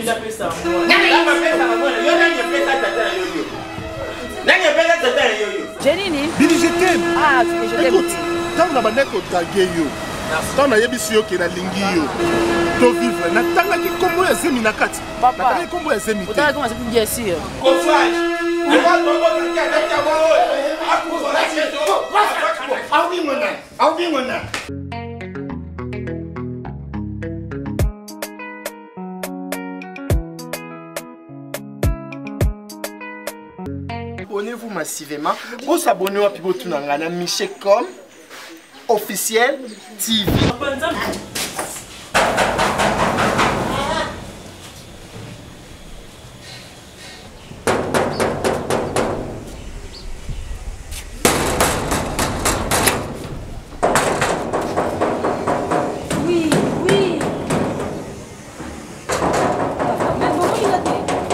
Jenny, Bibi, je t'aime. ah, je t'aime. Écoute, quand on a bandé qu'on tagué yo, quand on a yébisi yo qui na lingi yo, to vivre, na tanga ki kombo ya zemi na kati. Papa, na tanga ki kombo ya zemi te. autant comment c'est bien sûr. Abonnez-vous massivement pour s'abonner à Pibo Tunangana Michecom officiel TV. Oui, oui. Mais comment il a dit?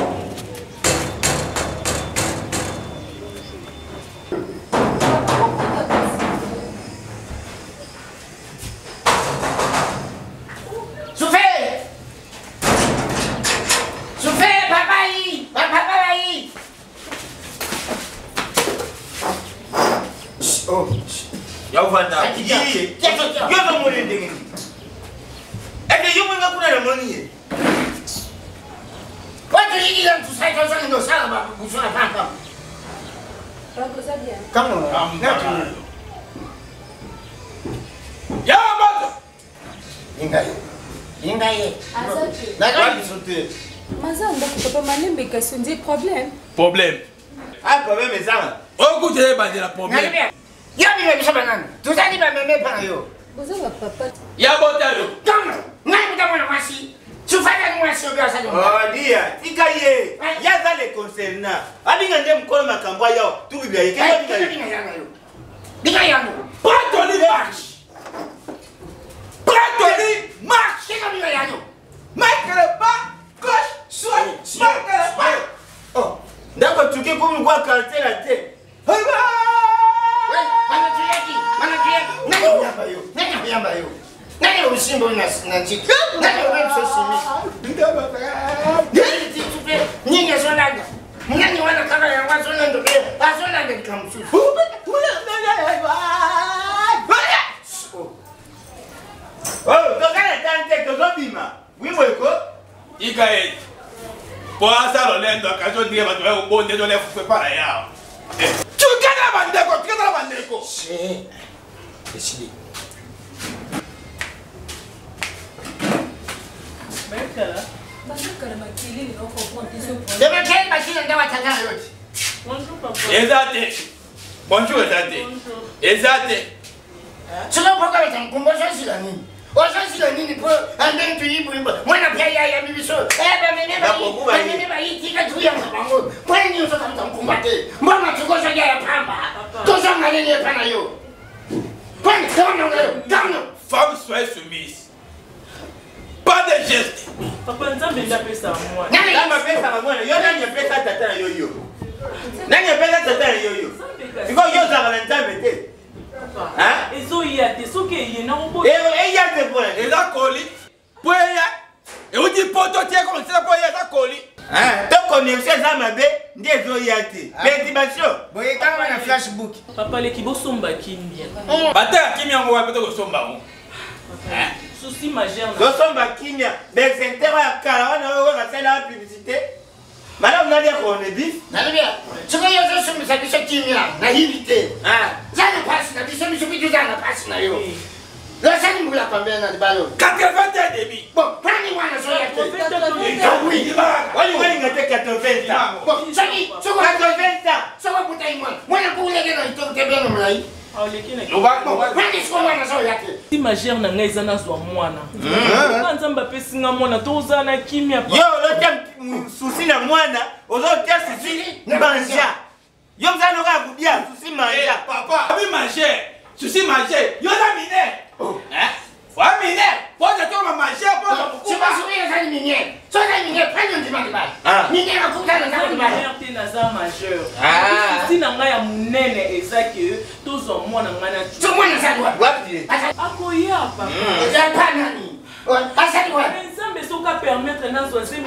Oh, ya uvanda kijiye yozo mole ndenge ede yomo ngakuna na moni ye watu yiki ya tusaidia sana ndo sana ba kusona papa Papa, ça bien. kama ya moto ingaye Azaki. na gani sote Mazanda papa manembe question des problèmes. problème ah problème ça okute ba de la problème ya bibi bisaba nani tuzani ba meme pa yo Vous avez papa. ya botalo kama nani kutamona mwasi tufanya mwasi obia sasa oh dia ikaye ya zale concerna abinga nde mkono makambwa yo tubibia yeke binga yango Pratoli marche Pratoli marche kika binga yango marque le pas gauche soit marque le pas oh ndako tuke komi kwa quartier la te nani kuyamba yo nani usimbo na chiki nani usimbo nini sonanga nani wana kaka ya wazo nando azonanga nikamsusu oh tokana tante tozobima wimweko ikaye po asalo lendo akazo ndiye batu ya ubonde ndo lefu prepara yao tukana bandeko c'est décidé dema kile machine ndawa tangana yote ezate bonjour ezate sio poka betamkumbusha sila nini Osansi nini po andeni tuyibu mwana pia ya bibiso ba itika tu ya mabango kwa nini usoka mtamkumbate mbona tukosha ya pamba tosha ngaleni ya pana yo kwa nini kama femme soyez soumise pas de geste Papa nzambe ndapesa mwana. nani kama pesa mwana yo nani pesa tata yo nani pesa tata yo iko yo za la nzambe te Hein? Et so yate, so ke yena obo. yate pour eza koli poya euti poto tie comme ça poya eza koli to connexion za mabe ndiye zo yate perturbation boye kama na flashbook Papa le kibosomba kimbia. bataka kimia ngo wapeto kosomba ngo Souci majeur. zosomba kimia besecteur ya kala wana wewe unasema publicité madame nadia kone bis nalibia chiko yozo sumisa biso kimia na hivi te zana pasi na biso biso bitu zana pasi na yo losani mbula pambea na dibalo 80 demi bon pani wana so ya te wali ngate 80 bon sani chiko 80 sawa buta imwa mwana kuulege na itoke beno mlai Si majeur na ngai zana zwa mwana. Nzambe apesinga mwana toza na kimia pa. yo lotia susi na mwana ozotia susi manja yo mzano ka kudia susi manja papa abi manger souci manger yo na mine wa mine poza to ma manger poza c'est pas souris ça ni mine ça ni mine prends un dimanche ba mine na kuta na Nzambe ba te na za majeur. Si na ngai ya munene ezaki tozwa mwana ngana tu. tu mwana za wapi Akoya papa. ya pana ni asali wa nzambe soka permettre nazo zemi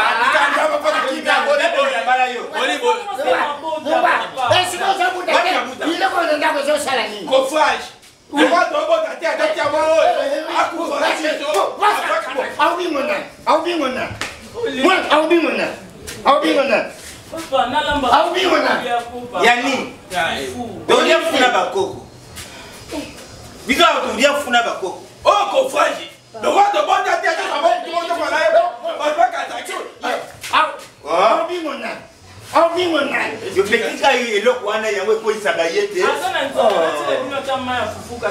yani tolia funa bakoko bizo tolia funa bakoko oh kofraji donc on te bonne tête ça va tout le monde va là on va casser yo petit ka eloko wana yango ko isaka yete asana nzambe bino tama ya fufuka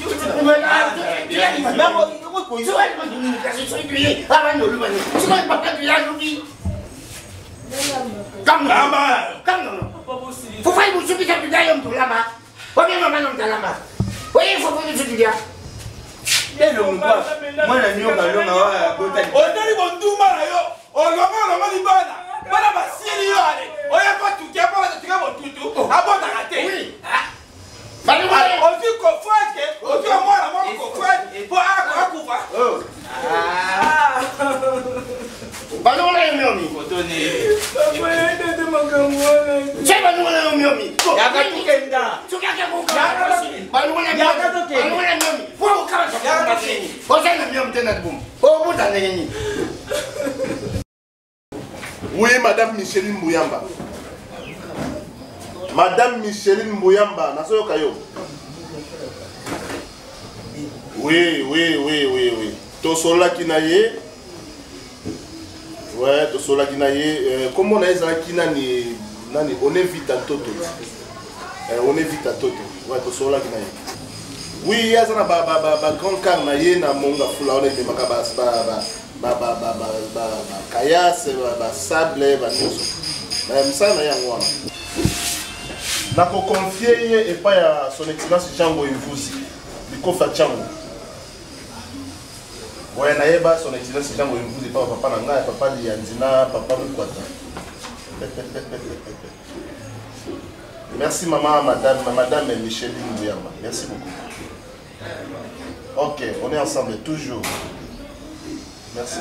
Oui, Madame Micheline Mbouyamba. Madame Micheline Mbouyamba, naso kayo. Oui. Tosola kinaye. Ouais, tosola kinaye. Comment on a ça kinani nani on est vite à toto. On est vite à toto. Ouais, tosola kinaye. Oui, ya sana ba grand car na ye na monga fula on est makaba kayas ba sable ba nyonso. Mais ça na yango wana. Na ko confier ye et pas ya son excellence Django Mvusi. Bikofa Django. Ouais na yeba son excellence Django Mvusi pas papa na ngai papa li Yanzina papa Mukwata. Merci maman madame Micheline Mbouyamba. Merci beaucoup. Ok, on est ensemble toujours. Merci.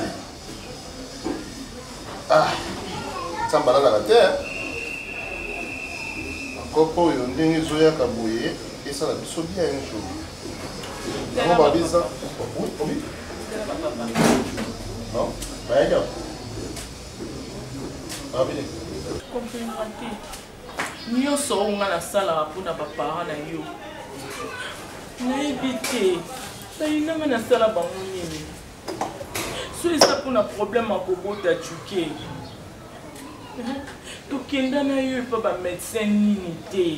Ah, ça me balade à la terre. Encore il y a une zoya kabouye et ça l'a bien un jour. On va dire ça. Oui, oui. Non, bah regarde. Ah bien. comprendre nyonso onga na sala mpona baparent na yo nayebi te sayinanga na sala bango nini so eza mpona problème ya kobota juke tokenda na yo epa bamédecin nini te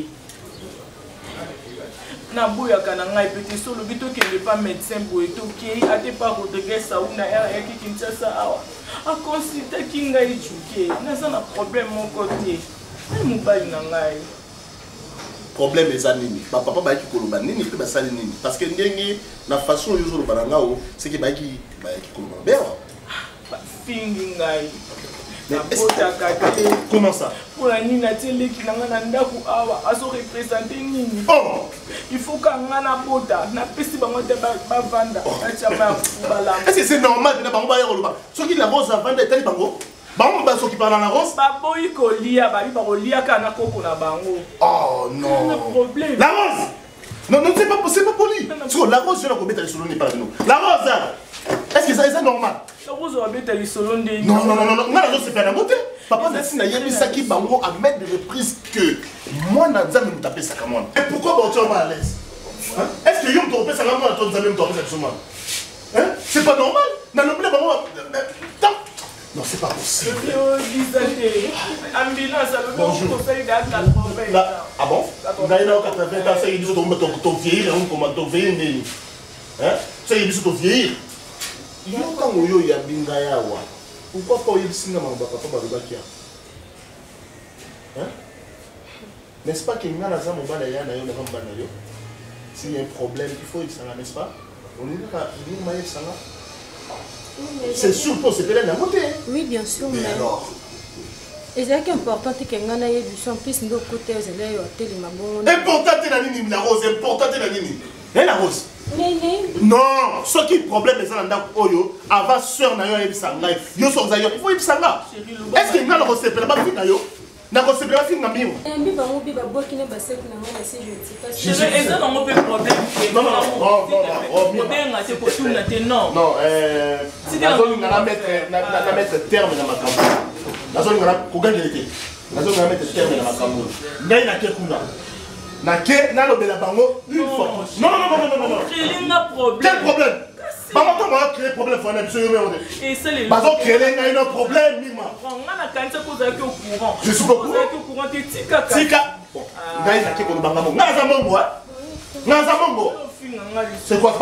naboyaka na ngai pe te so olobi tokende pa médecin boye tokei ate pa Rodriguez Saouna ayaki Kinshasa awa akonsultaki ngai juke naza na problème moko te ai mobali na ngai problème eza nini bapapa bayaki koloba nini mpe basali nini parce que ndenge na façon oyo ozoloba na ngao seke bayaki koloba bewa bafingi ngai nabotaka te comment ça mpona nini atieleki na ngai na ndako awa azorepresente nini il faut ka ngai nabota napesi bango te bavanda atiama ya balamba est-ce que c'est normal mpena bango baya koloba soki la rose avanda etali bango bango bazokipana na rose baboyi kolia bali bakolia kaka na koko na bango oh non problème la rose non non c'est pas poli parce que la rose je la kobeta lisolo n'est pas nous la rose est-ce que ça est normal la rose babeta lisolo nde non nga nazo sepela yango te papa nasi nayebisaki bango à mettre de reprise que mwana nzambe moto apesaka mwana et pourquoi baotiama à l'aise est-ce que yo moto opesaka mwana to nzambe moto apesa biso mwana c'est pas normal nalobele bango non, c'est pas possible. Bonjour. Ah bon? D'ailleurs, 80 ans, ça y est, ton vieillir, comment ton vieillir? Ça y est, tu vieillir. Il y a un temps où il y a Bingayawa. Pourquoi pas il signe mon papa Barubakia? N'est-ce pas qu'il y a un azam au balaya, s'il y a un problème, il faut y s'en n'est-ce pas? On est là, il y a un maïf, c'est sûr pour se faire la montée. Oui, bien sûr. Mais alors et c'est important que nous ayons du plus de côté aux élèves au téléma. Important, c'est la nini, la rose, important, c'est la nini. Et la rose Non, ce qui est problème est dans Oyo, avant soeur na yo ebisanga. Yo so zayo, il faut ebisanga. Est-ce que nga le recevez pas fina yo? Na recevez pas fina mimo. Mbi ba mo bi ba boki na ba sek na ngana si je sais pas. Je vais essayer dans mon problème. Non. Non, si la zone na mettre terme na makambo. La zone na ko gagner. La zone na mettre terme na makambo. Ngai na ke kuna. Na ke na lo bela bango une fois. Non. Quel problème? Maman, comment créer problème pour un épisode? Et c'est les gens qui ont un problème, Mima. Je suis au courant. Tika. C'est quoi?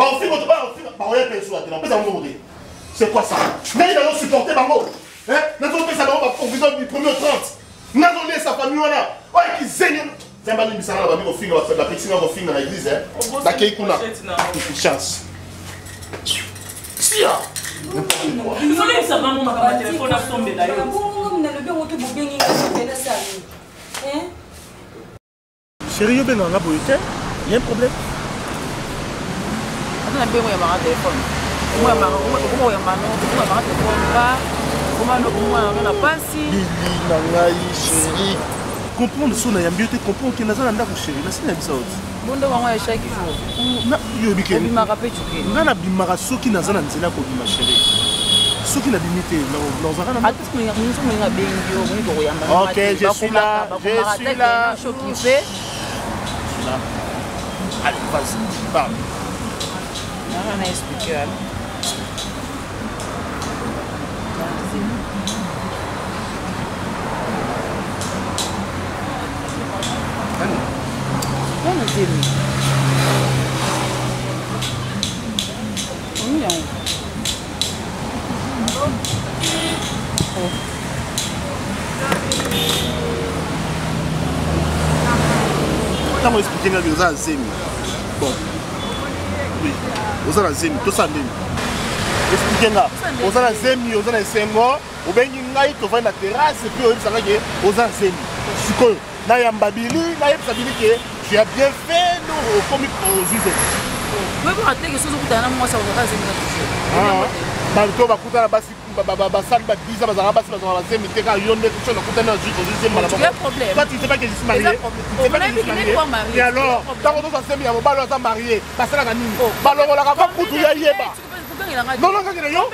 C'est quoi ça? Nous allons supporter Bango. Nous allons faire ça pour vous donner du 1er au 30. Nous allons laisser sa famille là. Ouais, qui zègne. C'est un bali misara la famille au la petite au film dans l'église. La Keikuna. Une chance. Sia. Chérie, il y a un problème. Chérie. Comprendre ce qu'on a bien te comprendre que nous allons chérie. C'est ça. Bon de moi chaque jour. Na yo bikeni. On m'a rappelé tué. Ngana bimara soki na zana nzela ko bima chérie. Soki na limité na zana na. Atus mwenga mwenga bengi yo mwenga ko yamba. OK, je suis là. Je suis là. Choqué. Là. Allez, vas-y. Parle. On a expliqué. Vamos ver. Não. Comment expliquer que vous avez zemi? Bon. Oui. Vous avez zemi, tout ça même. Expliquez-moi. Vous avez zemi, vous avez sengo, ou bien ngai to va na terrasse et puis vous avez vous avez zemi. Sikoyo. Na yambabili, na yebsabili que tu as bien fait nous comme au juge. Oui, vous ratez que ce que vous avez moi ça vous a zemi toujours. Banto bakuta na basi basali badiza bazala basi bazala zemi teka yonde ko na kuta na juge au juge mala. Il y a problème. Toi tu sais pas que je suis marié. Tu sais pas que je suis marié. Et alors, quand on doit s'aimer, on va leur marier. Basala na nini? Balongo la ka kutu ya yeba. Non, non, non, non,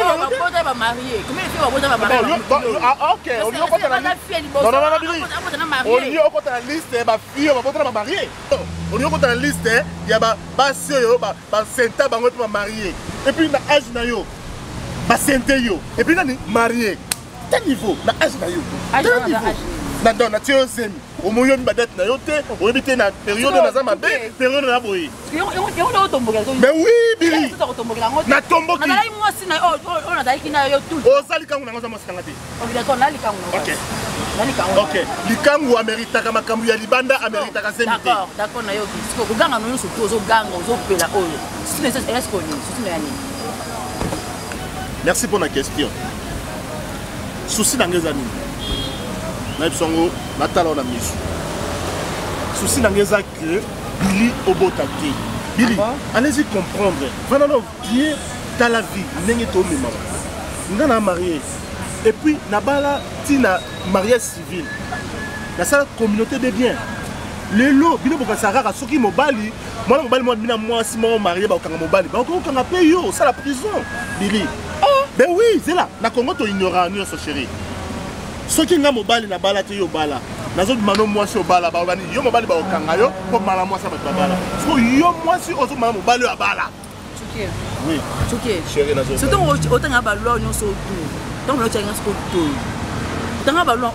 ah, ok, on lui a la liste. Non, non, non, on lui a la liste, ma fille, on va marier. On lui a la liste, il y a ma soeur, ma senta, ma mariée. Et puis, na âge na yo, ma senta yo. Et puis, na marié. Quel niveau? Na âge na yo. Quel niveau? Na na tio zemi. Au moyen de badette na yo te, on évite na période na zama be, période na boyi. Mais oui, Billy. Na tombo ki. Na moi si na on a daiki na yo tout. Ozali kangu na ngoza mosangate. Obligatoire na likangu. OK. OK. Likangu amerita kama kambu ya libanda amerita ka zemi te. D'accord na yo ki. Siko kuganga no so to zo ganga zo pela oyo. C'est est-ce qu'on est yani. Merci pour la question. Souci d'angezani. Na bisongo natala na misu. Souci d'angeza que Billy Obotake. Billy, allez-y comprendre. Vraiment bien dans la vie, n'engé to mema. Ngana marié. Et puis nabala tina mariage civil. La seule communauté de biens. Les lots, bino boka sarara soki mobali, moi mobali moi bina moi si moi marié ba okanga mobali. Ba okanga paye yo, ça la prison. Billy. Ben oui, c'est là. Na Congo to ignorant nous so chéri. Soki nga mobali na bala te yo bala. Nazo mano moi si obala ba bani yo mobali ba okanga yo ko mala moi sa ba bala. So yo moi si ozo mala mobali ya bala. Choqué. Oui. Choqué. Chéri nazo. C'est donc autant nga ba loi nyonso tout. Donc le tchenga sko tout. C'est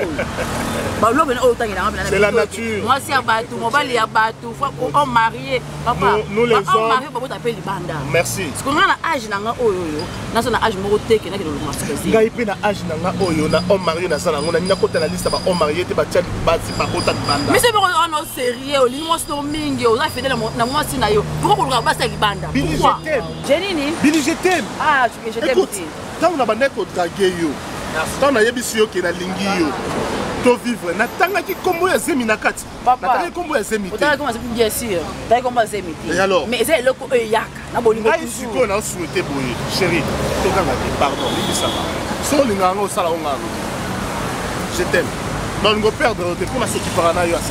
la nature. Moi, c'est abattu, mon bal est abattu. On marié, papa. Nous les hommes. On marié pour t'appeler les bandas. Merci. Parce qu'on a un âge dans oyo. Dans son âge moroté qui n'a que le masque. Gaïpé na âge dans oyo na on marié dans ça on a ni côté la liste ba on marié te ba tchad ba si pas autant de bandas. Mais c'est pour on est sérieux, li moi c'est mingi, on a fait na moi si na yo. Pourquoi on va pas les bandas? Billy je t'aime. Jenny. Billy je t'aime. Ah, je t'aime. Écoute, quand on a bandé ko draguer yo. Quand on a yebisi yo ke na lingi yo. to vivre natangaki kombo ya Zemi na kati natangaki kombo ya Zemi otala comment c'est bien sûr t'as comment Zemi et alors mais c'est le ko yaka na bolingo toujours siko na souhaiter boye chérie to kanga pardon libisa so linga ngo sala onga je t'aime non ngo perdre te pour la s'équiper na yo à 100%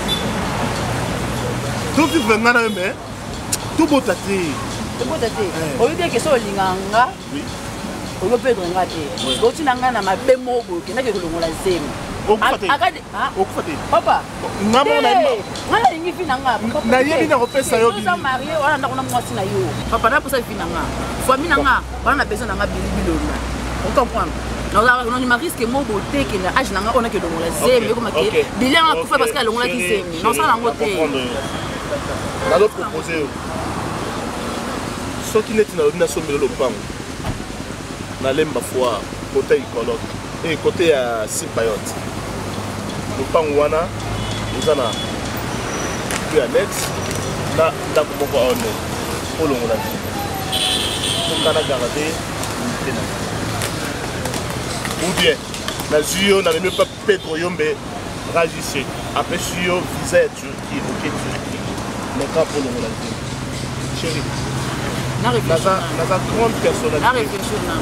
to vivre ngana mais to botate oyebi ke so linganga oui on peut être ngate go tinanga na mabemo go ke na ke kolongola Zemi akade okufate papa ngamo na ngala ingi finanga na yebi na kopesa yo biso marié wala na kona mwasi na yo papa na posa finanga famille nanga wala na besoin nanga bilona on comprend non je m'arrive que mon beauté que na âge nanga on a que longola Zemi comme que bilan akufa parce que longola ki Zemi non ça nango te na lo proposer soki neti na odina somelo lopango na lemba fois côté ikolo et côté à Sipayote lopango wana eza na puis annexe na ndako moko aone olongola tokana garder tena ou bien na zuyo na même pas Pedro Yombe ragissé après suyo visa ya Turquie ok Turquie mais quand pour l'olongola chérie naza grande personnalité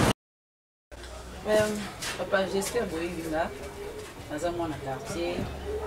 papa j'espère boyinga naza mwana quartier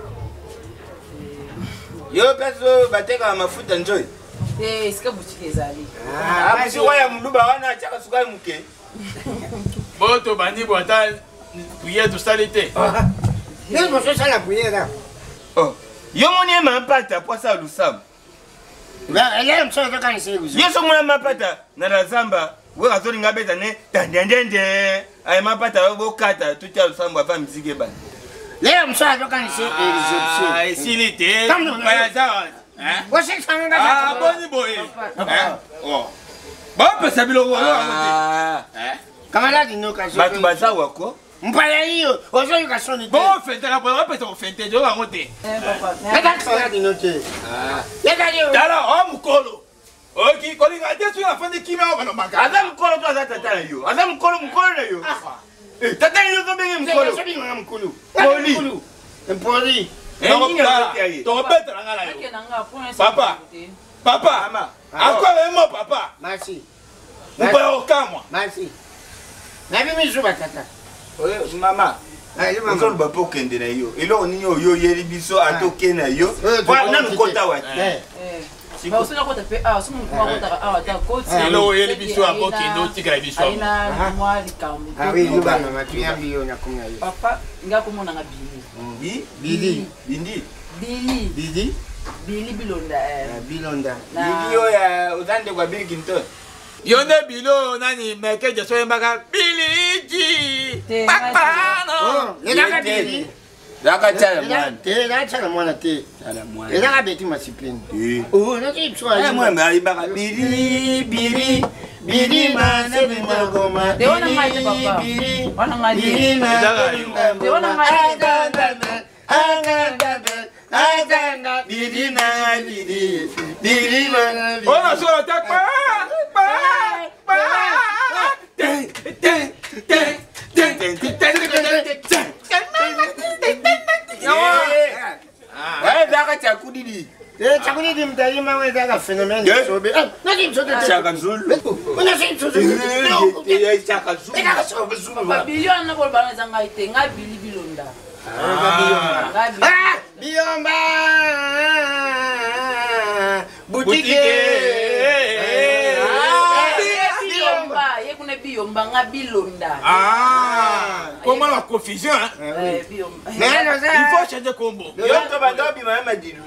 yo peso bateka mafuta njoy sika boutique ezali bisi waya muluba wana chaka suka muke boto bandi bota bouillet to salite Qu'est-ce que c'est la bouillie là? Oh, yo moni ma pata poisa lusam. Elle aime ça quand il sait. Yeso mona ma pata na razamba. We azori ngabeza ne tandendende. Ay ma pata bo kata tout ya lusam ba musique ba. L'aime ça quand il sait. Ah, silite. Pas ça. Hein? Moi c'est ça on Ah, boni boy. Hein? Oh. Ba pesa bilo wo. Ah. Comment là dit nous quand je. Batu baza wako. Mpaya hiyo, ozo yukasoni. Bon, fête la bonne pesa ko fête jo ngamote. Papa. Nada ça dit nous te. Ah. Yaka yo. Dala o mukolo. Oki kolinga desu ya fande kimia bano maka. Aza mukolo to aza tata yo. Aza mukolo na yo. Tata yo to bengi mukolo. Sabi nga mukolo. Poli. Empoli. To beta ngala yo. Papa. Papa. Mama. Encore mo papa. Merci. Mpa okamwa. Merci. Na bibi zuba tata. Oye mama. Allez maman. Mama ba pokende na yo. Elo ninyo yo yeli biso atoke na yo. Wa na mkota wa. Ba usina kota pe sumu kwa kota ta koti. Elo yeli biso apokende otika biso. Aina mwali kamu. Oui, yuba mama tuyambi yo nakumya yo. Papa ngakomona nga bili. Bili. Bindi. Bili. Bili. Bili bilonda. Bilonda. Bili yo ya uzande kwa Bill Clinton. Yonde bilo nani meke je soye mbaka biliji. Papa no. Elaka bili. Daka chala mwana. Te chala mwana te. Chala mwana. Elaka beti masipeni. Oh, na kipswa. Eh mwana ali mbaka bili mana bima goma. De wana ngaite papa. Wana ngaite. De wana ngaite. Aganga bili mana. Ona so ta pa. Chakudidi. Chakudidi mtalima wewe zaka phenomene sobe. Na kimsote Chaka Zulu. Una simsote. Chaka Zulu. Eka sobe Zulu. Papa bilion na ko bana zanga ite nga bili bilonda. Biomba. Boutique. Biomba, yekune biomba nga bilonda. Ah, comment la confusion hein? Biomba. Il faut changer combo. Yo to bandobi mama dilu.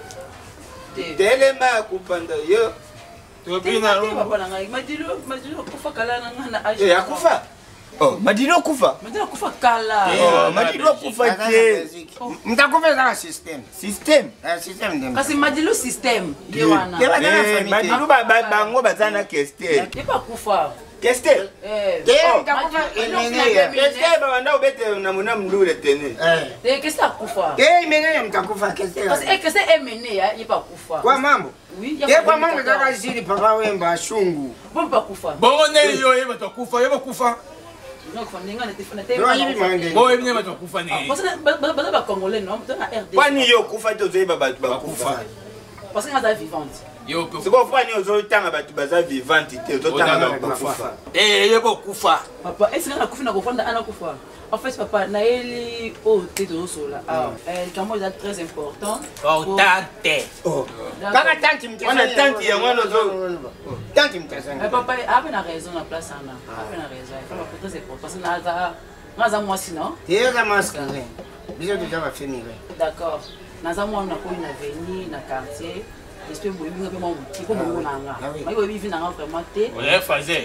Telema kupanda yo. To bina Papa na ngai madilo kufa kala na ngana aje. Eh akufa. Oh, madilo kufa. Madilo kufa kala. Oh, madilo kufa te. Mtakufa za system. System. System ndem. Kasi madilo system ye wana. Madilo bango bazana keste. Yepa kufa. Keste. Mtakufa Keste banda ubete na muna mndule tene. Keste akufa. Imene mtakufa keste. Kasi keste emene ya yepa kufa. Kwa mambo. Oui, kwa mambo zaka zili papa wemba shungu. Bomba kufa. Bongo ne yo yeba to kufa, yeba kufa. Non, parce que est vivante. C'est quoi faire nous autres temps à baza vivante papa est-ce que na kufa na kofanda ana kufa en fait papa na eli o teto sola comment est très important Kaka tanti mtesa. On a tanti ya mwana zo. Tanti mtesa. Papa avait na raison na place ana. Avait na raison. Il faut très important parce que naza moi sinon. Tega masque. Biso déjà va finir. D'accord. Naza moi na ko na venir na quartier. J'espère que vous avez un petit peu de temps. Mais vous avez vraiment té. On est phasé.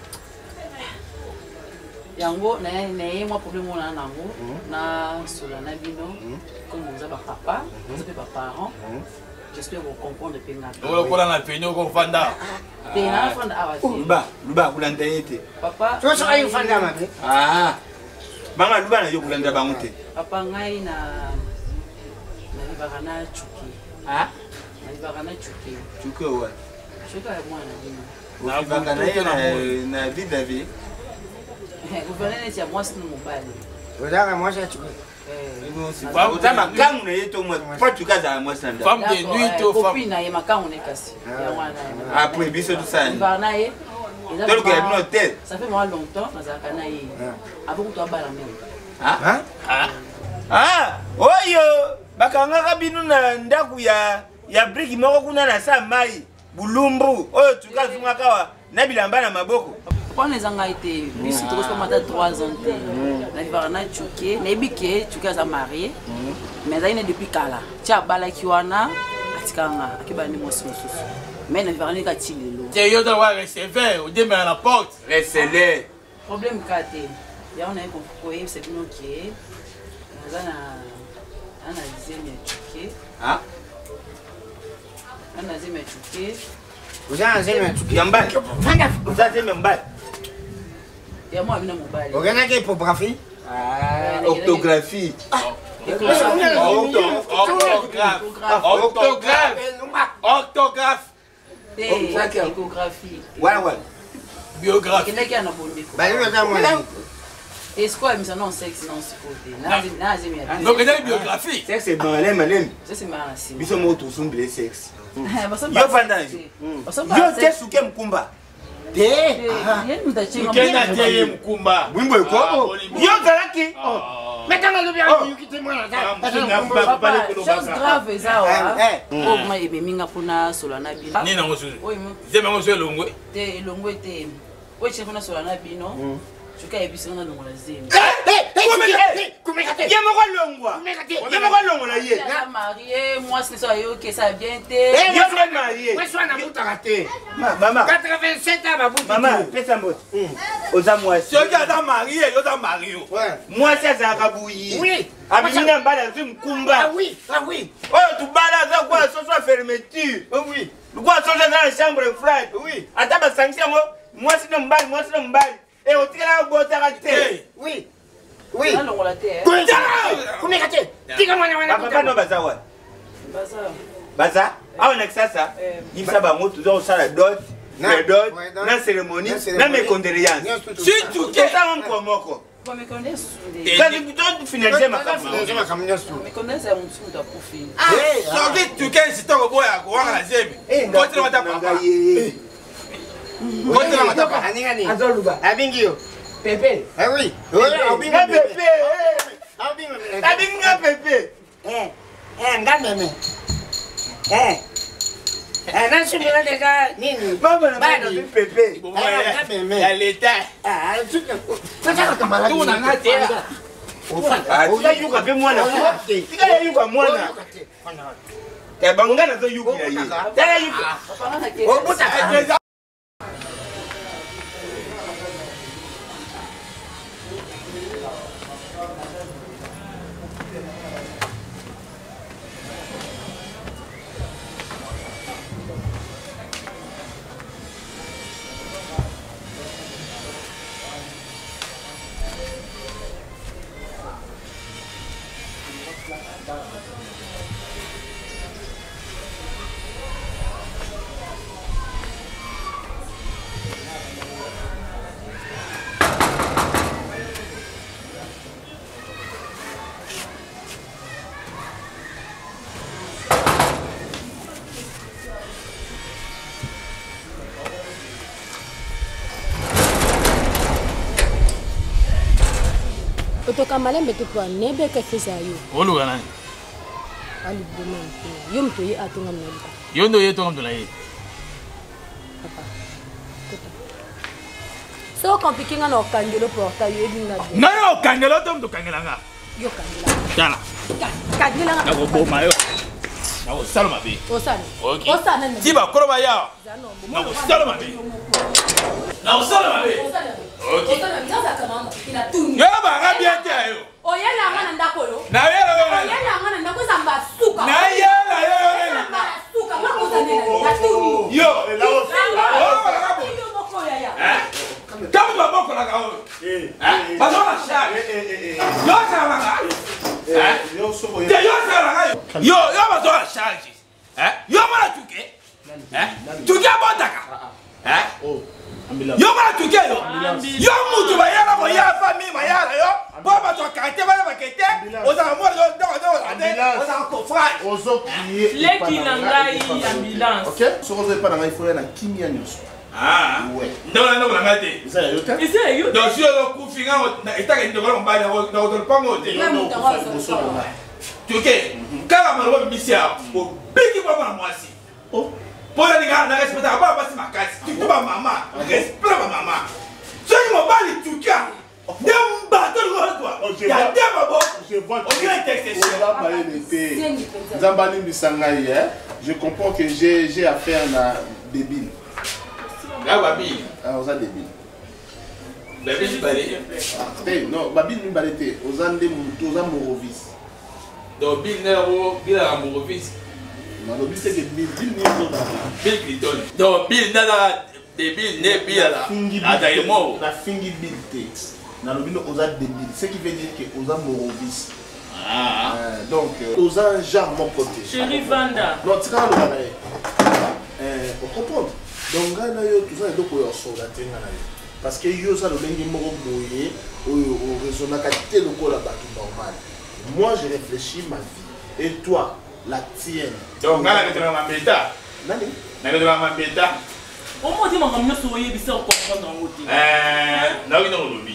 Yango na moi problème on a nango na solana bino comme vous avez papa, vous avez pas parents. J'espère que vous comprenez le pénal. On va la peine au fanda. Pénal fanda Luba kulanda yete. Papa. Tu sais ayo fanda ma. Ah. Banga luba na yo kulanda bango te. Papa ngai na libakana chuki. Ah? Na libakana chuki. Chuki wa. Chuki ya mwana bino. Na banga na vida vie. Vous venez de dire moi c'est mon bail. Regarde moi j'ai chuki. Utama kangu na yeto mwa potu kaza mwa sanda. Femme de nuit to femme. Copine na yema kangu ne kasi. Ya mwana. Après biso tout ça. Libakana ye. Tel que un hôtel. Ça fait moi longtemps dans zakana ye. Avant que tu bala même. Ah? Ah, oyo bakanga kabinu na ndaku ya briki moko kuna na sa mai bulumbu oyo tukazunga kawa na bilamba na maboko. Quand les gens ont été, ils sont tous comme 3 ans. Na libakana chuki, na ibike chuki za marié. Mais ça depuis kala. Tia bala kiwana atikanga akiba ni mosi mosusu. Mais na libakana ka tilelo. C'est yo doit recevoir au demain à la porte. Laissez-les. Problème kate. Ya on a compris c'est bien OK. Ana deuxième chuki. Ah? Ana deuxième chuki. Vous avez un zéro chuki. Yamba. Vous avez même bail. Ya moi bina mobile. Regarde quelle hypographie. Ah, orthographie. Orthographe. Échographie. Ouais. Biographie. Qui a na bondi. Bah lui regarde moi. Est-ce quoi mais ça non sexe non c'est côté. Na zemi. Donc il y a une biographie. Sexe c'est malem. Ça c'est marrant. Biso mo to sun blé sexe. Yo fandange. Yo tesuke mkumba. Ukenda tie mkumba. Wimbo eko. Yo zalaki. Maintenant le bien yuki moi là. Chose grave ça wa. Oh moi ebe minga pona solana bino. Ni na ngosu. Zema ngosu longwe. Te longwe te. Oye chef na solana bino. Chuka ebisanga na ngola zemi. Kumekate. Yamoko longwa. Yamoko longwa ye. Ya marié, moi c'est ça yo que ça bien te. Yo suis marié. Moi je suis na buta raté. Maman. 87 ans ma buta. Maman, pesa mbot. Oza mwasi. Si tu es marié, yo ta marié. Ouais. Mwasi azakabuyi. Oui. Abinga mbala zu mkumba. Ah oui. Oh, tu bala za kwa soso fermeture. Oh oui. Kwa soso za la chambre froide. Oui. Ataba sanction mo, mwasi no mbali. Et au tirage bota raté. Oui. Na longola te. Kumekate. Tika mwana Papa no bazawa. Baza? Ah on a que ça. Il ça ba moto zo sala dot. Na cérémonie, na mes condoléances. Si tu Que ça on komoko. Kwa me connaisse. Quand tu finaliser ma campagne. Me connaisse à mon sou da profil. so que tu qu'est si tu boya ko wana zemi. Ko tira mata papa. Ko tira mata papa. Aningani. Azoluba. Abingio. Pepe. Ah oui. Abinga pepe. Abinga. Abinga pepe. Ngameme. Nasi mbona déjà nini? Baba na pepe. Ya l'état. Ah, tu na ngate. Oza yuka pe mwana. Tika ya yuka mwana. Ka bangana zo yuki ya ye. Ta yuka. Papa na ke. luka malembe te po nebe ka feza yo. Oluka nani? Ali boma mpe. Yo mto ye atonga mnaluka. Yo ndo ye tonga mto na ye. Papa. So compliqué nga no kangelo porta yo edinga. Nani okangela to mto kangela nga? Yo kangela. Tala. Kangela nga. Nako boma yo. Nako salma be. Osana. Okay. Osana. Tiba koroba ya. Nako salma be. Nako salma be. Okay. Osana nzaza kamanga. Ina tuni. Yo ba ngabia te ayo. Oyela nga ndako yo. Na yela yo. Oyela nga ndako zamba suka. Na yela yo. Zamba suka. Mako zanela. Na tuni. Yo. Kamu ba boko la kao. Ba na sha. Yo sa la ga. Yo so yo. Yo sa la ga. Yo ba so la sha. Yo mala tuke. Tuke botaka. Oh. Yo mala tuke yo. Yo mutu ba yala ko ya famille ma yala yo. Ba to kate ba kete. O za mo do. O za ko fra. Ozo qui leki na ngai ambulance. OK? So vous pas na ifo na kimia nyoso. Ah ouais. Ndona ndona ngate. Za yo ta. Ise yo. Donc si on ku finga na itaka ndoko mbali na do pango te. Tuke. Kala malo misia. Bo bigi ba na mwasi. Oh. Pona ninga na respecte ba basi makasi. Tu ba mama. Respect ba mama. So ni mo bali tuka. Dem ba to lo toi. Ya dem ba bo. Je vois aucun texte. Zambani Bisangaï, je comprends que j'ai affaire à débile. Là, Babi. Ah, on a débile. Babi, balé. Non, Babi nous balé. Aux Andes, aux Amorovis. Donc, Bill Nero, Bill Amorovis. Non, le but c'est que Bill Nero. Bill Clinton. Donc, Bill Nada, Bill Ne Bill à Daimo. La fingi Bill Tate. Dans le but, aux Andes débile. Ce qui veut dire que aux Amorovis. Ah. Donc, aux Andes, mon côté. Chérie Vanda. Non, tu vois, on comprend. Donc, là, tout ça, il faut soldater. Parce que yo ça le lengi moko boye au raisonnement qualité le ko la baki normal. Moi je réfléchis ma vie et toi la tienne. Donc ngala que tu na mambeta. Nani? Na que tu na mambeta. Au moins dis moi comme so yé bisa ko na ngoti. Na ko no lobi.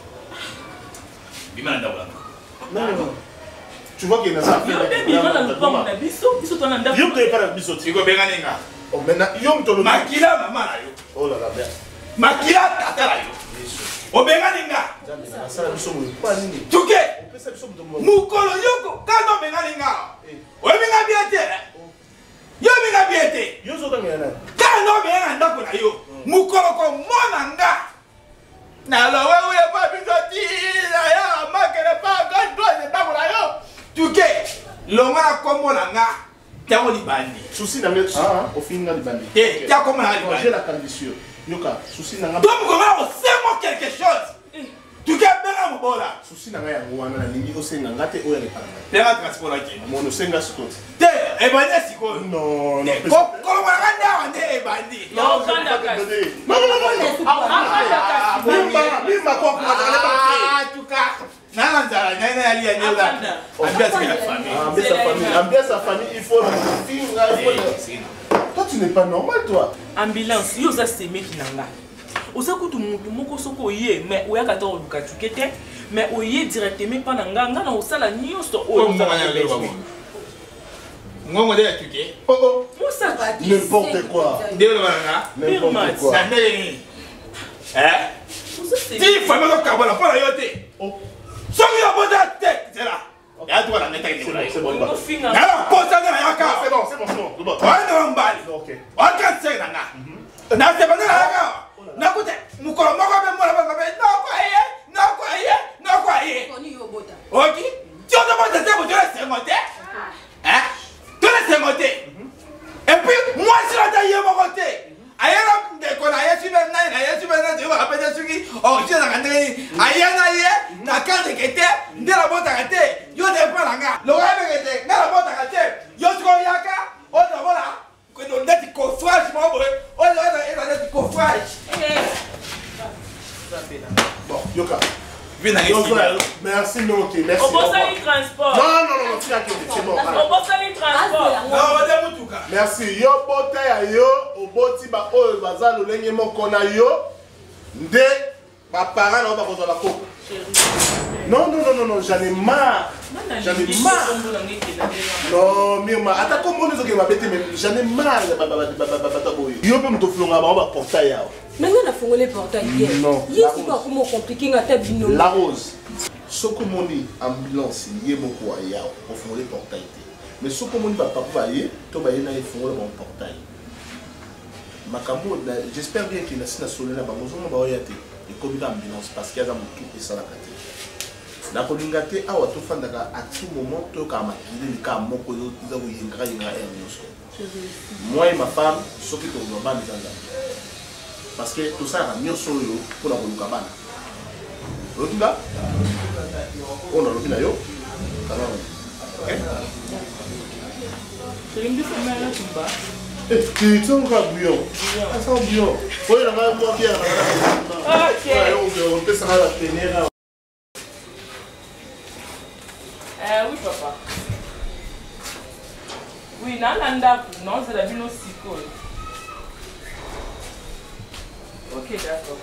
Bima nda wala. Non. Tu vois qu'il y a ça. Yo baby on a le pomme na biso to na nda. Yo te para biso ti ko benga ninga. Oh maintenant yo mto lo makila mama na yo. Oh là là bien. Makila tata la yo. Obenga ninga. Ça biso mo pas nini. Tuke. Pesa biso mto mo. Mukolo yoko kando benga ninga. Obenga biete. Yo benga biete. Yo zo tanga na. Kando benga ndako na yo. Mukolo ko mona nga. Na lo wewe pa biso ti na ya makere pa gando ndako na yo. Tuke. Longa ko mona nga. Tango libandi. Souci na ngai au final libandi. Eh, t'as comment la libandi? J'ai la condition. Yoka, souci na ngai. Donc comment on sait moi quelque chose? Tu qu'es bien mon bola. Souci na ngai ya ngwana na lingi o senga ngate o ya le paranga. Pera transport la ki. Mono senga siko. Te, e bandi siko. Non, non. Ko wala nda wande e bandi. Non, Vanda ka. Mima kwa kwa na ba. Ah, tuka. Nana nzala, nana ali ya nyola. Ambiance la famille. Ambiance sa famille, il faut la fille. Toi tu n'es pas normal toi. Ambulance, yo ça c'est mec nanga. Osa kutu mutu moko soko yé mais oya kata oluka tukete mais oyé directement pas nanga nga na osala nyoso o. Ngongo de tuke. Oh. Musa ba di. N'importe quoi. Ndelo bana. N'importe quoi. Na ndeli. Musa c'est. Ti fa melo kabala pour la yote. Oh. Soki yo boda tek, c'est là. Ya tu la neta ni wala. C'est bon. Ko finga. Na posa na yaka. C'est bon. C'est bon. Wana mbali. OK. Waka tse nanga. Na te bana yaka. Na kute mukolo moko be mola ba be no kwa ye. Koni yo bota. OK. Tu as demandé de vous laisser monter. Hein? Tu laisses monter. Et puis moi si la taille mon côté. Ayana de kona yesu be na de wa pe suki. Oh, je na ngandeni. Ayana ye na kande kete, ndela bota kete. Yo de pa nanga. Lo wa be kete, na la bota kete. Yo ko yaka, o na bola. Ko no ndeti ko fresh mo boy. O na ndeti ko fresh. Bon, Yoka. Merci, non, ok, merci. Au bossa les transport. Non, c'est bon. Au bossa les transport. Non, merci. Yo, bote ya yo, au boti ba o baza lolenge moko na yo. Nde ba parents na ba kozala ko. Non, j'en ai marre. J'en ai marre. Non, Mirma, attends, comment nous avons fait, j'en ai marre. Il y a un peu de flou, on va portail. Mais on a fait le portail hier. Non. Il y a comment compliqué à ta vie. La rose. Ce que mon ambulance, il y a beaucoup à faire pour faire le portail. Mais ce que mon papa va y tout va y aller pour le portail. J'espère bien qu'il y a une solution là-bas. Nous allons voir et comme il y a une ambulance parce qu'il y a un tout et ça la carte. La colingate a tout fait à tout moment tout comme il est comme mon collègue qui a eu une grande moi et ma femme sauf que nous avons des parce que tout ça a mis sur le pour la colingabana. L'autre là, on a le binayo. C'est une de ces mères là qui bat. Tu es un gars bouillon. Ça sent bouillon. Oui, la main moi bien. Ok. On peut s'en aller à la tenir. Oui, papa. Oui, non, c'est la vie aussi cool. Ok, d'accord.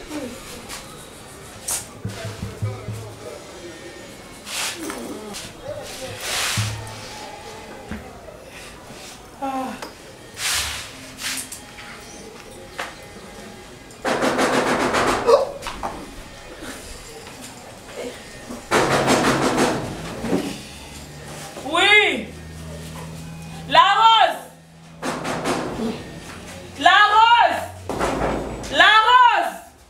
Oui. La rose. La rose. La rose.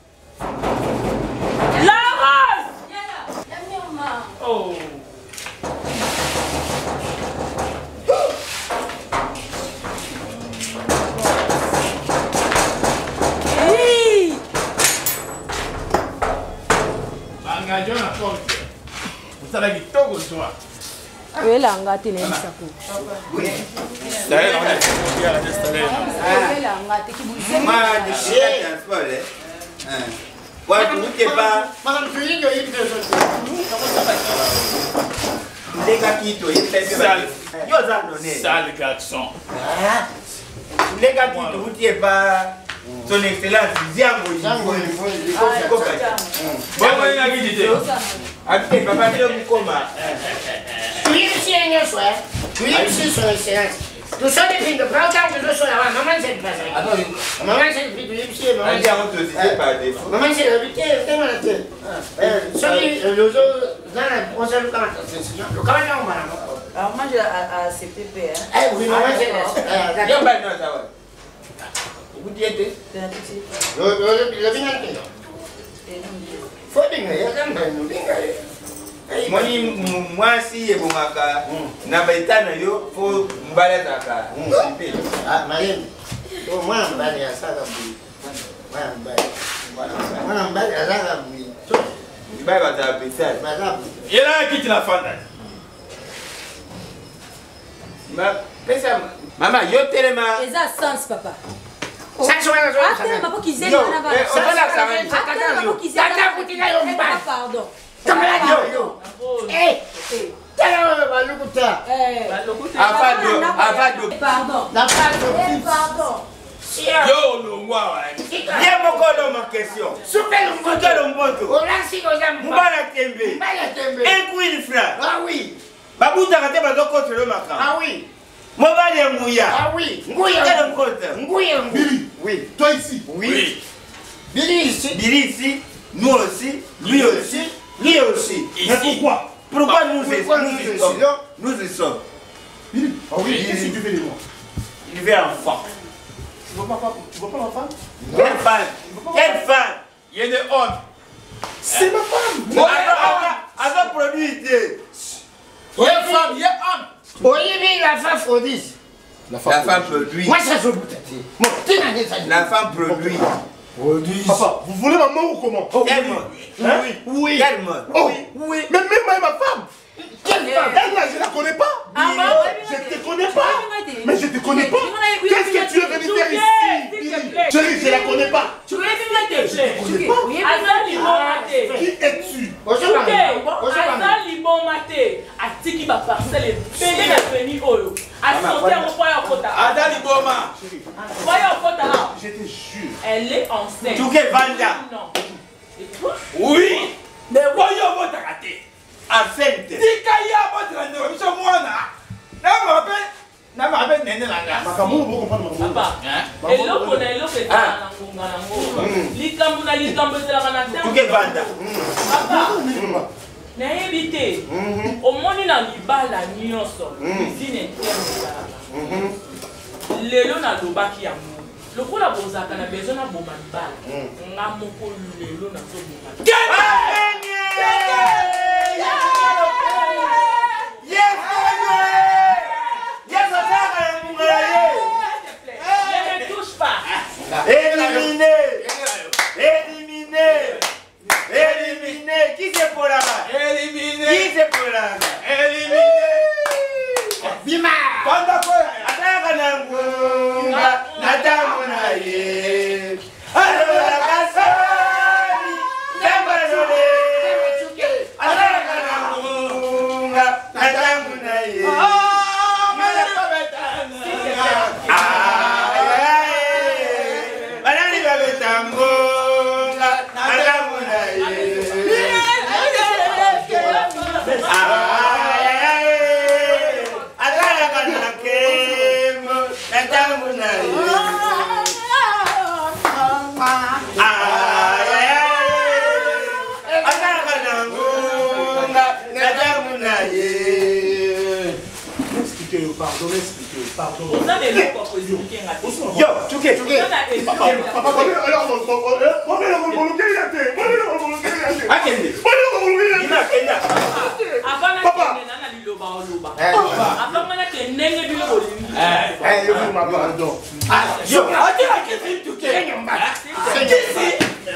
La rose. Oh. Oui. Engagez la porte. Vous savez qui toque au soir. Oui, là, on a télé ça. Oui. D'ailleurs, on a fait la installation. Oui, là, on a télé Moi, je suis à transport. Ouais, tu ne sais pas. Madame Tuyi, il y a une personne. Les gars qui t'ont été Sale. sale garçon. Les gars qui t'ont été pas. Son excellence, Ziango. Bon, moi, il a dit. Avec papa, tu es comment? Tuyi, c'est un soir. Tuyi, c'est son excellence. Tout ça depuis le printemps que je suis là, maman, c'est pas ça. Maman, c'est depuis Tuyi, c'est maman. Maman, c'est le buté, c'est mon athée. Celui, le zoo, on sait le comment c'est. Le comment on va. Alors moi j'ai à CPP. Oui, maman, c'est Vous dites? le vingt. Faut bien, il y a un peu de moi si et bon na baitana yo faut mbala zaka ah Mariam moi mbali ya saka bui moi mbali ya saka bui mbala ba za betal Il a quitté la femme. Maman yo telema Et ça sens, papa. ça soit Ah, t'es papa qui zèle là-bas. Pardon. yo Pardon. Pardon. Yo, le moi. bien mokolo ma question super mokolo mboto olansi kozamba mbala tembe un queen franc ah oui babuta kate bazoko telo makam ah oui mobali nguya ah oui nguya quel mkota nguya Oui, toi ici. oui Billy ici ici nous aussi lui aussi lui aussi Mais pourquoi? pourquoi nous y sommes Billy, ah oui, qu'est-ce que tu fais de moi? il veut enfant Tu vois pas ma femme? quelle femme Il y a des hommes. C'est ma femme. avec produit Il y a femme, il y a homme. oyebi la femme Frodis la femme produit moi ça se boutati mon tina ne ça la femme produit Papa, vous voulez ma mort ou comment? quel mot Oui. quel mot Oh, oui. Mais même moi et ma femme. quelle femme Elle là, je la connais pas. Je te connais pas. Mais je te connais pas. Qu'est-ce que tu es venu faire ici? Chérie, je la connais pas. Tu veux bien te plaire? Azali bon maté. Qui es-tu? Azali bon maté. Atiki ba parcelle belé na veni oyo. Asante mo poya kota. Adali Boma. Poya kota là. Je te jure. Elle est enceinte. Touké Vanda. Non. Et toi? Oui. Mais voyons votre raté. Absente. Tika ya botela ndeko biso mwana. Na me rappelle nene langa. Makambo vous comprenez Papa. Eloko na eloko ezala na ngonga nango. Likambo na likambo ezala na ntango. Tuke banda. Papa. Nayebi te. Omoni na libala nyonso. Izine interne ezalaka. Lelo nalobaki yango. Lokola bozaka na besoin na boma libala. Nga moko lelo nazoboma. Ne touche pas. Éliminé. Éliminé. Éliminé. Qui c'est pour la main? Éliminé. Qui c'est pour la main? Éliminé. Bima. Panda quoi? Ataka na ngunga. Natamu na ye. Alola kasari. Zambalole. Ataka na ngunga. Natamu na ye. Banani babetangonga. Natamu na ye. Pardonnez, expliquez, pardonnez. On a des lois pour expliquer un peu. Yo, Tuke. Papa, alors, on Akende. Ina Kenya. Avant Papa. na liloba oloba. Avant na ke nenge bilo olingi. vous m'abandonnez. Yo, Atira kesi tuke. Kesi.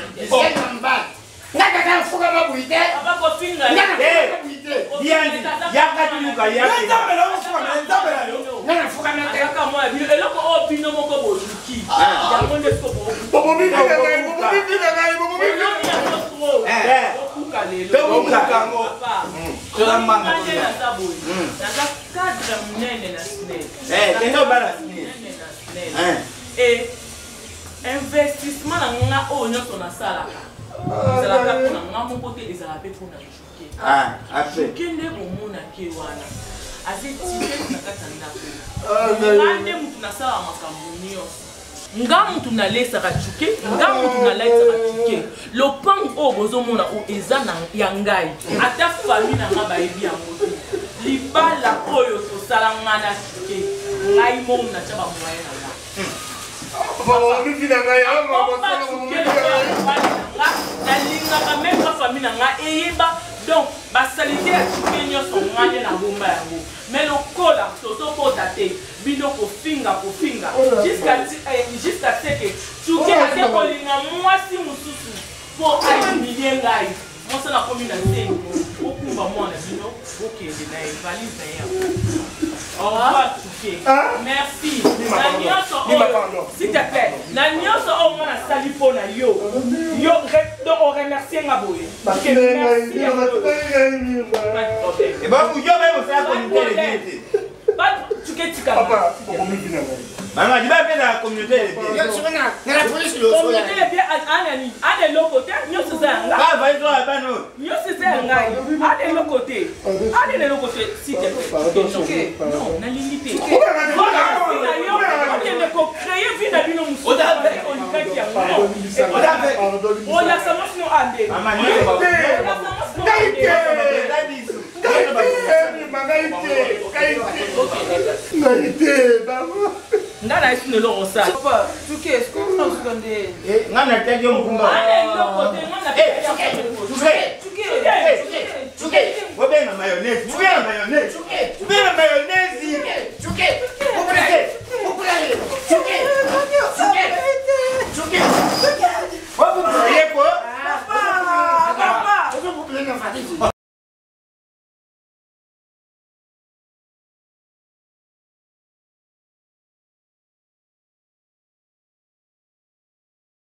Nakaka fuka mabuite. Papa ko finga. Diandi, yakatuluka yake. Nana fuka na te. Kaka moi bilo eloko o bino moko boluki. Ya monde ko bo. Bobo mi Kuka lelo. Tokuka. Papa. Tola manga. Na taboy. Na cadre munene na snel. Kendo bala sini. Et investissement na nga o nyonso na salaka. Ezalaka mpona nga moko te ezala mpe mpona juke. Après. Kende komona ke wana azetike na kati ya ndako. Nga nde mutu nasala makambo nyonso. Nga mutu nalesaka juke, nga mutu nalaisaka juke. Lopango oyo bozomona oyo eza ya ngai. Ata fami na nga bayebi yango te. Libala oyo tosala nga na juke. Ngai momu natya bamoye na nga. Nalingaka même ka famille na nga eyeba donc basalite ya juke nyonso ngane na bomba yango mais lokola tozokota te bino kofinga jusqu'à ce que juke ate kolinga mwasi mosusu mpo ahumilie ngai mwasi nakomi na nsengo okumba mwana bino okende na ye valise na ye yango. Au revoir, Tuke. Merci. S'il te plaît. Na nyonso au moins na sali pona yo. Yo on remercie Ngaboye. Merci. Et bon, vous avez fait la communauté. Pas Tuke tika. Papa, Bobo mi vient. Maman, tu vas faire la communauté. Yo sona na la police lo so. Communauté les bien anani. Ane lokote nyonso za nga. Ah, va y toi ba no. Nyonso za nga. Ane lokote. Ane lokote s'il te plaît. Tuke. Non, na limite. Ndana isi ne lo osa. Papa, Tuke, est-ce que vous entendez? Ngana tagi mkumba. Tuke. Wabena mayonnaise. Wabena mayonnaise. Wabena mayonnaise. Tuke.